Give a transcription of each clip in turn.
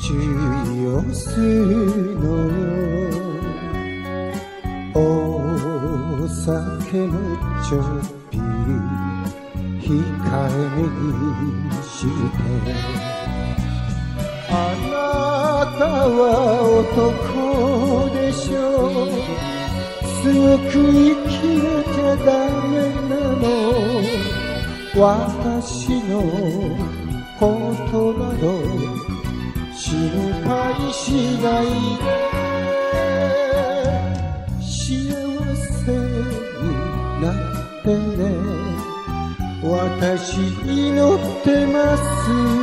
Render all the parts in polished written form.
注意をするのよ。お酒もちょっぴり控えめにしてあなたは男でしょう。強く生きなきゃダメなの。私のことなど心配しないで。幸せになってね。私祈ってます。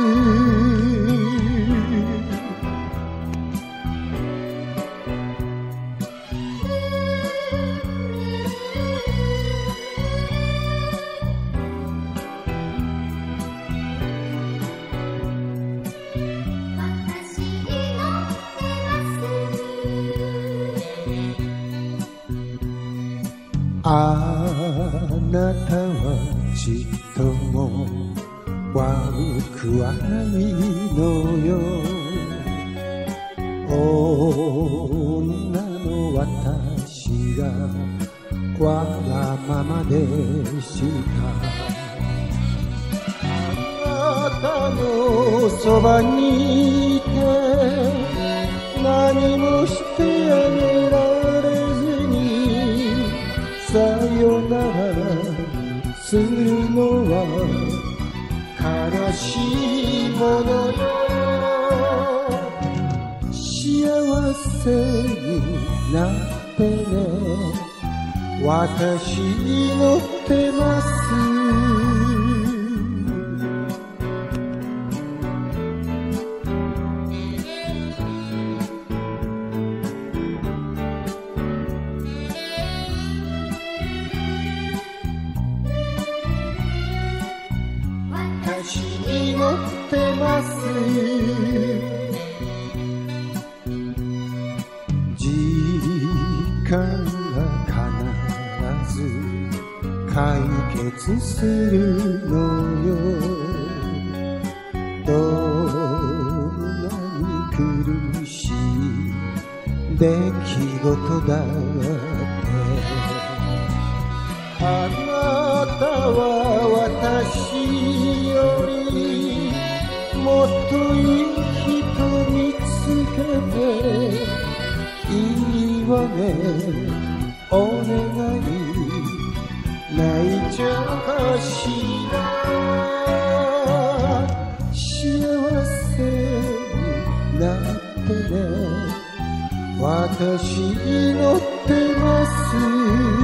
あなたはちっとも悪くはないのよ。女の私がわがままでした。あなたのそばにいて何もしてあげられずにさよならするのは悲しいものよ。幸せになってね。私祈ってます。私祈ってます。時間が必ず解決するのよ。どんなに苦しい出来事だってあなたは私よりもっといい人見つけていいわね。お願い泣いちゃかしら。幸せになってね。私祈ってます。